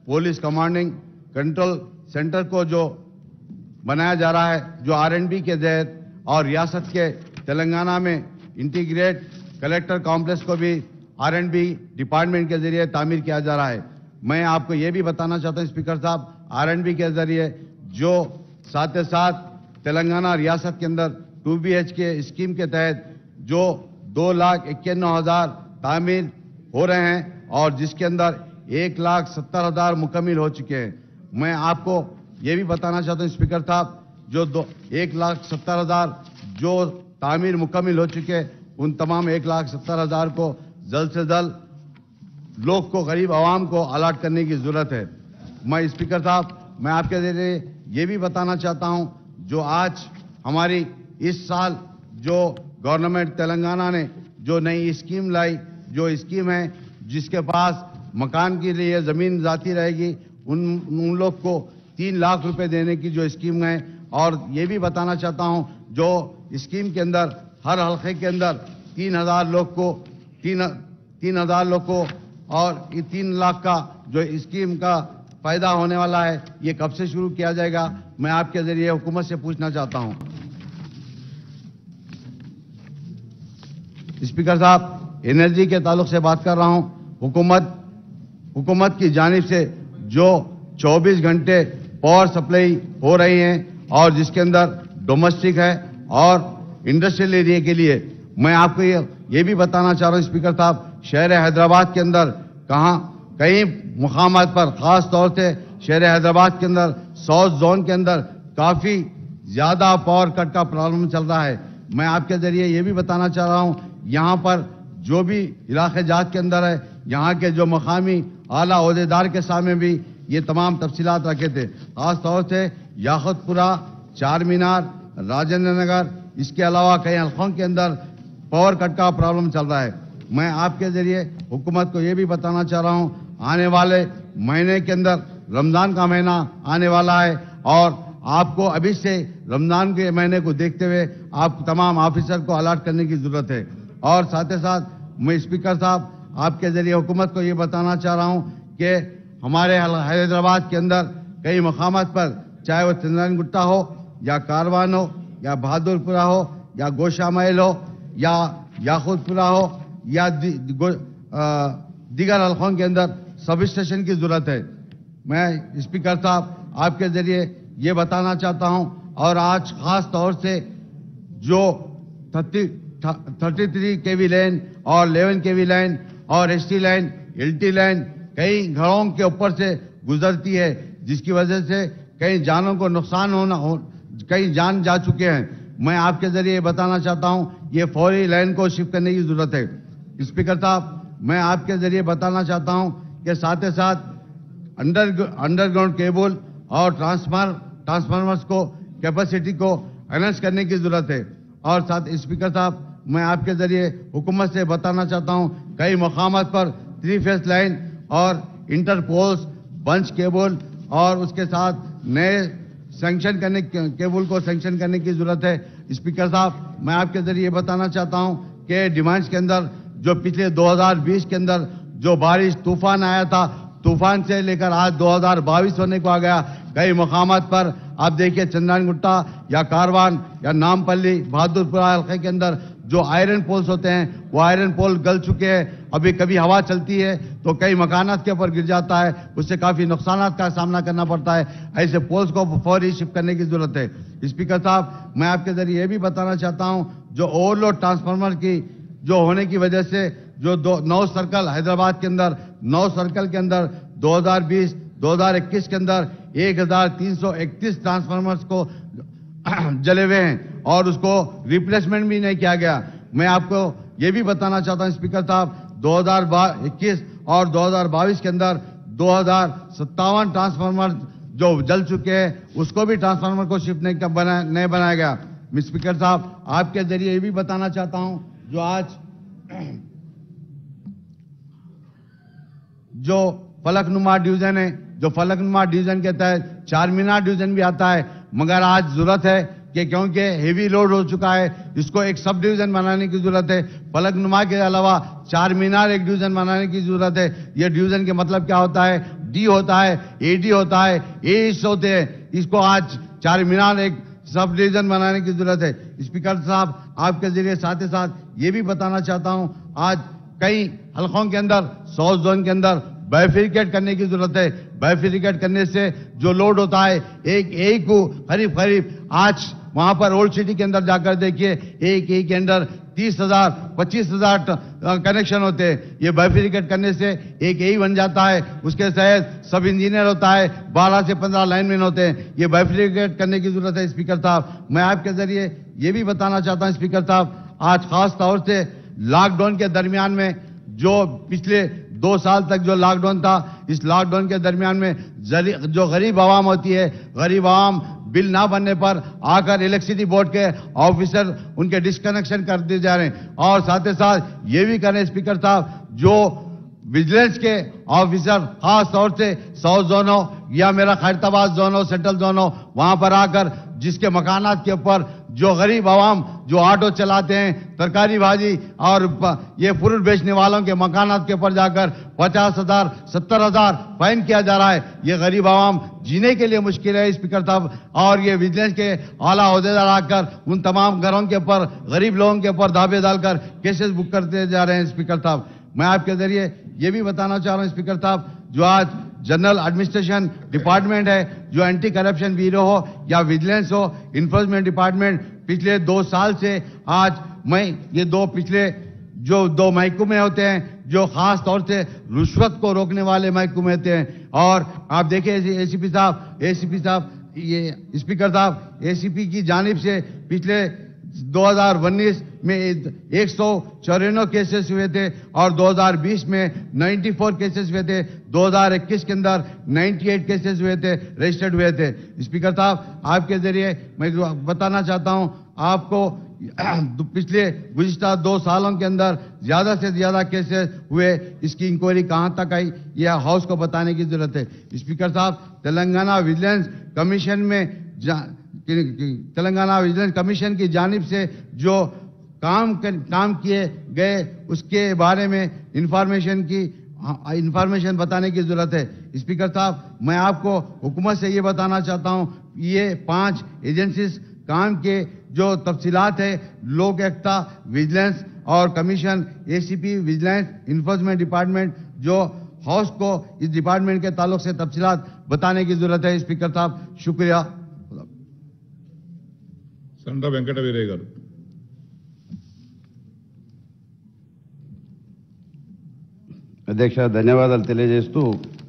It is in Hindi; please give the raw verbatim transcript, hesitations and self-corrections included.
पुलिस कमांडिंग कंट्रोल सेंटर को जो बनाया जा रहा है, जो आर एंड बी के तहत, और रियासत के तेलंगाना में इंटीग्रेट कलेक्टर कॉम्प्लेक्स को भी आर एंड बी डिपार्टमेंट के जरिए तामीर किया जा रहा है। मैं आपको ये भी बताना चाहता हूँ स्पीकर साहब, आर एंड बी के जरिए जो साथ ही साथ तेलंगाना रियासत के अंदर two B H K scheme के तहत जो दो लाख इक्यानवे हजार तामीर हो रहे हैं और जिसके अंदर एक लाख सत्तर हजार मुकम्मिल हो चुके हैं। मैं आपको ये भी बताना चाहता हूँ स्पीकर साहब, जो दो एक लाख सत्तर हजार जो तामीर मुकम्मिल हो चुके हैं, उन तमाम एक लाख सत्तर हजार को जल्द से जल्द लोग को, गरीब आवाम को अलॉट करने की जरूरत है। मैं स्पीकर साहब, मैं आपके जरिए ये भी बताना चाहता हूं, जो आज हमारी इस साल जो गवर्नमेंट तेलंगाना ने जो नई स्कीम लाई, जो स्कीम है जिसके पास मकान के लिए जमीन जाती रहेगी, उन उन लोग को तीन लाख रुपए देने की जो स्कीम है। और ये भी बताना चाहता हूं, जो स्कीम के अंदर हर हल्के के अंदर तीन हजार लोग को तीन तीन हजार लोग को और ये तीन लाख का जो स्कीम का फायदा होने वाला है, ये कब से शुरू किया जाएगा, मैं आपके जरिए हुकूमत से पूछना चाहता हूं। स्पीकर साहब, एनर्जी के ताल्लुक से बात कर रहा हूं। हुकूमत हुकूमत की जानिब से जो चौबीस घंटे पावर सप्लाई हो रही है और जिसके अंदर डोमेस्टिक है और इंडस्ट्रियल एरिया के लिए, मैं आपको ये, ये भी बताना चाह रहा हूं स्पीकर साहब, शहर हैदराबाद के अंदर कहां कई मुकामात पर, खास तौर से शहर हैदराबाद के अंदर साउथ जोन के अंदर काफी ज्यादा पावर कट का प्रॉब्लम चल रहा है। मैं आपके जरिए ये भी बताना चाह रहा हूं, यहां पर जो भी इलाके जात के अंदर है, यहां के जो मकामी आला ओहदेदार के सामने भी ये तमाम तफसीलात रखे थे, खास तौर से याकुतपुरा, चार मीनार, राजेंद्र नगर, इसके अलावा कई हल्कों के अंदर पावर कट का प्रॉब्लम चल रहा है। मैं आपके जरिए हुकूमत को ये भी बताना चाह रहा हूं, आने वाले महीने के अंदर रमजान का महीना आने वाला है और आपको अभी से रमजान के महीने को देखते हुए आप तमाम ऑफिसर को अलॉट करने की जरूरत है। और साथ ही साथ मैं स्पीकर साहब आपके जरिए हुकूमत को ये बताना चाह रहा हूं कि हमारे हैदराबाद के अंदर कई मकामात पर, चाहे वो चंद्रायन गुट्टा हो या कारवान हो या बहादुरपुरा हो या गोशा महल हो या याकुतपुरा हो या दि, दीगर हल्कों के अंदर सब स्टेशन की जरूरत है। मैं स्पीकर साहब आपके जरिए ये बताना चाहता हूं, और आज खास तौर से जो thirty thirty three K V line और इलेवन के वी लाइन और S T line, L T line कई घरों के ऊपर से गुजरती है, जिसकी वजह से कई जानों को नुकसान होना हो, कई जान जा चुके हैं। मैं आपके जरिए बताना चाहता हूं, ये फौरी लाइन को शिफ्ट करने की जरूरत है। स्पीकर साहब, मैं आपके जरिए बताना चाहता हूं कि साथ ही साथ अंडर अंडरग्राउंड केबल और ट्रांसफार्मर ट्रांसफार्मर्स को कैपेसिटी को एनहांस करने की जरूरत है। और साथ स्पीकर साहब, मैं आपके जरिए हुकूमत से बताना चाहता हूं, कई मकामात पर थ्री फेस लाइन और इंटरपोल्स, बंच केबल और उसके साथ नए सैंक्शन करने केबल को सैंक्शन करने की जरूरत है। स्पीकर साहब, मैं आपके जरिए बताना चाहता हूं कि डिमांड्स के अंदर जो पिछले दो हज़ार बीस के अंदर जो बारिश तूफान आया था, तूफान से लेकर आज दो हज़ार बाईस होने को आ गया, कई मकामात पर आप देखिए चंद्रायन गुट्टा या कारवान या नामपल्ली, बहादुरपुरा हल्के के अंदर जो आयरन पोल्स होते हैं, वो आयरन पोल गल चुके हैं। अभी कभी हवा चलती है तो कई मकानात के ऊपर गिर जाता है, उससे काफी नुकसान का सामना करना पड़ता है। ऐसे पोल्स को फौरी शिफ्ट करने की जरूरत है। स्पीकर साहब, मैं आपके जरिए ये भी बताना चाहता हूं, जो ओवरलोड ट्रांसफार्मर की जो होने की वजह से जो दो नौ सर्कल हैदराबाद के अंदर नौ सर्कल के अंदर दो हज़ार बीस दो हज़ार इक्कीस के अंदर एक हजार तीन सौ इकतीस ट्रांसफार्मर्स को जले हुए हैं और उसको रिप्लेसमेंट भी नहीं किया गया। मैं आपको ये भी बताना चाहता हूं स्पीकर साहब, दो हज़ार इक्कीस और दो हज़ार बाईस के अंदर दो हजार सत्तावन ट्रांसफार्मर जो जल चुके हैं, उसको भी ट्रांसफार्मर को शिफ्ट नहीं बना नहीं बनाया गया। स्पीकर साहब, आपके जरिए ये भी बताना चाहता हूं, जो आज जो फलकनुमा डिवीजन है, जो फलकनुमा डिवीजन के तहत चार मीनार डिवीजन भी आता है, मगर आज जरूरत है कि क्योंकि हेवी लोड हो चुका है, इसको एक सब डिवीजन बनाने की जरूरत है। फलकनुमा के अलावा चार मीनार एक डिवीजन बनाने की जरूरत है। यह डिवीजन के मतलब क्या होता है? डी होता है, एडी होता है, एस होते हैं। इसको आज चार मीनार एक सब डिवीजन बनाने की जरूरत है। स्पीकर साहब, आपके जरिए साथ ही साथ ये भी बताना चाहता हूं, आज कई हलकों के अंदर, साउथ जोन के अंदर बाइफिकेट करने की जरूरत है। बाइफिकेट करने से जो लोड होता है, एक एक को करीब करीब आज वहां पर ओल्ड सिटी के अंदर जाकर देखिए, एक एक के अंदर तीस हजार पच्चीस हजार कनेक्शन होते हैं। ये बाइफिकेट करने से एक यही बन जाता है। उसके तहत सब इंजीनियर होता है, बारह से पंद्रह लाइनमैन होते हैं। ये बाइफिकेट करने की जरूरत है। स्पीकर साहब, मैं आपके जरिए ये भी बताना चाहता हूं स्पीकर साहब, आज खास तौर से लॉकडाउन के दरमियान में जो पिछले दो साल तक जो लॉकडाउन था, इस लॉकडाउन के दरमियान में जो गरीब आवाम होती है, गरीब आवाम बिल ना बनने पर आकर इलेक्ट्रिसिटी बोर्ड के ऑफिसर उनके डिस्कनेक्शन कर दिए जा रहे हैं। और साथ ही साथ ये भी करें स्पीकर साहब, जो विजिलेंस के ऑफिसर खास तौर से साउथ जोन हो या मेरा खैरताबाद जोन हो, सेंट्रल जोन हो, वहां पर आकर जिसके मकानात के ऊपर जो गरीब आवाम जो ऑटो चलाते हैं, तरकारी भाजी और ये फ्रूट बेचने वालों के मकानात के ऊपर जाकर पचास हजार सत्तर हजार फाइन किया जा रहा है। ये गरीब आवाम जीने के लिए मुश्किल है स्पीकर साहब। और ये विजिलेंस के आला ओहदेदार आकर उन तमाम घरों के ऊपर, गरीब लोगों के ऊपर दावे डालकर केसेस बुक करते जा रहे हैं स्पीकर साहब। मैं आपके जरिए ये भी बताना चाह रहा हूं स्पीकर साहब, जो आज जनरल एडमिनिस्ट्रेशन डिपार्टमेंट है, जो एंटी करप्शन ब्यूरो हो या विजिलेंस हो, इन्फोर्समेंट डिपार्टमेंट, पिछले दो साल से आज मैं ये दो पिछले जो दो महकमे होते हैं जो खास तौर से रिश्वत को रोकने वाले महकमे होते हैं। और आप देखिए एसीपी साहब एसीपी साहब ये स्पीकर साहब, एसीपी की जानिब से पिछले दो हज़ार उन्नीस में एक सौ चौरानवे केसेस हुए थे और दो हज़ार बीस में चौरानवे केसेस हुए थे। दो हज़ार इक्कीस के अंदर अट्ठानवे केसेस हुए थे, रजिस्टर्ड हुए थे। स्पीकर साहब, आपके जरिए मैं बताना चाहता हूं आपको, पिछले गुज़िश्ता दो सालों के अंदर ज्यादा से ज्यादा केसेस हुए, इसकी इंक्वायरी कहां तक आई, यह हाउस को बताने की जरूरत है। स्पीकर साहब, तेलंगाना विजिलेंस कमीशन में तेलंगाना विजिलेंस कमीशन की जानिब से जो काम काम किए गए उसके बारे में इंफॉर्मेशन की इंफॉर्मेशन बताने की जरूरत है। स्पीकर साहब, मैं आपको हुकूमत से ये बताना चाहता हूं, ये पांच एजेंसीज काम के जो तफसीलात है, लोक एकता, विजिलेंस और commission, ACP, vigilance, enforcement department, जो हाउस को इस डिपार्टमेंट के ताल्लुक से तफसीलात बताने की जरूरत है। स्पीकर साहब, शुक्रिया। సండ్ర వెంకట వీరయ్య గారు. అధ్యక్ష, ధన్యవాదాలు తెలియజేస్తూ